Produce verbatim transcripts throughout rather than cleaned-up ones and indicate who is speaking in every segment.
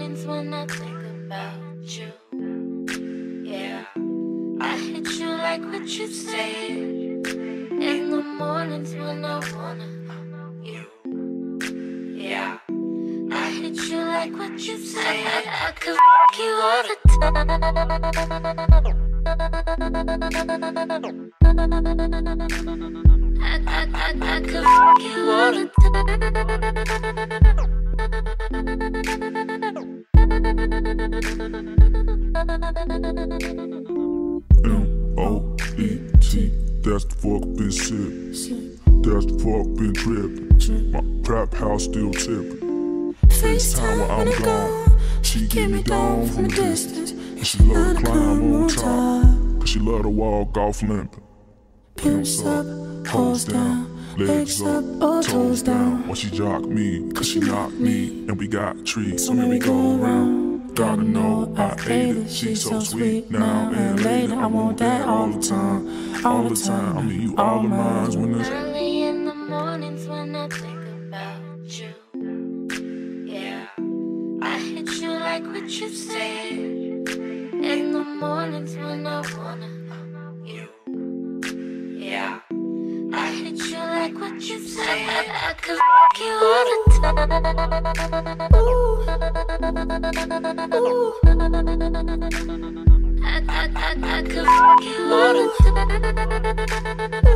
Speaker 1: mornings when I think about you. Yeah, I hit you like what you said. In the mornings when I wanna you. Yeah, I hit you like what you said. I, I could fuck you all the time. I, I, I, I could fuck you all the
Speaker 2: time. M O E T, that's the fuck been sick. That's the fuck been trippin'. My trap house still tippin'. FaceTime while I'm gone. She get me down from a distance. And she love to climb on top. Cause she love to walk off limpin'. Pimps up, hoes down, legs up, toes down. While she jock me, cause she knock me. And we got trees, so maybe go around. Gotta know I ate it, she's so sweet now and later. I want that all the time, all the time. I mean you all of mine when it's
Speaker 1: early in the mornings when I think about you. Yeah, I hit you like what you said. In the mornings when I wanna you. Yeah, I hit you like what you said. I, I could fuck you all the time. Ooh. Ooh. I, I, I, I could fuck you all the time.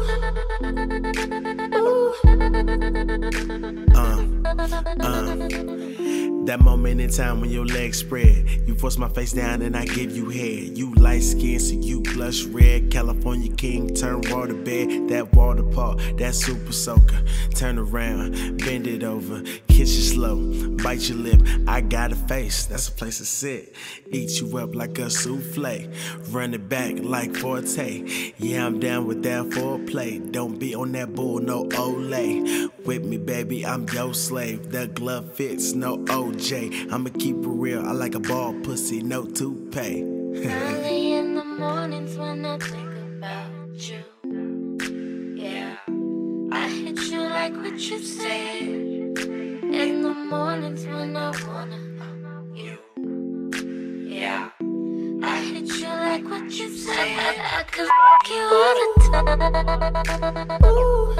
Speaker 1: Ooh.
Speaker 3: Uh, uh. That moment in time when your legs spread, you force my face down and I give you head. You light skin, so you blush red. California king, turn water bed. That water park, that super soaker. Turn around, bend it over, kiss you slow, bite your lip. I got a face, that's a place to sit. Eat you up like a souffle, run it back like Forte. Yeah, I'm down with that foreplay. Don't be on that bull, no Olay. With me, baby, I'm your slave. The glove fits, no O J. I'ma keep it real, I like a ball pussy, no toupee.
Speaker 1: Early in the mornings when I think about you. Yeah, I hit you like what you said. In the mornings when I wanna you. Yeah, I hit you like what you said. I, I could fuck you all the time. Ooh.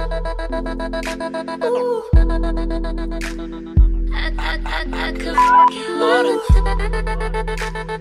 Speaker 1: Ooh. I, I, I, I could fuck you all the time.